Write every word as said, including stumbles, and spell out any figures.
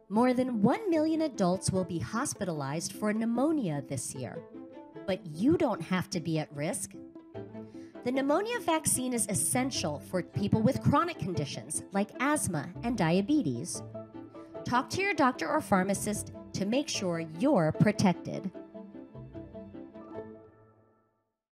More than one million adults will be hospitalized for pneumonia this year. But you don't have to be at risk. The pneumonia vaccine is essential for people with chronic conditions like asthma and diabetes. Talk to your doctor or pharmacist to make sure you're protected.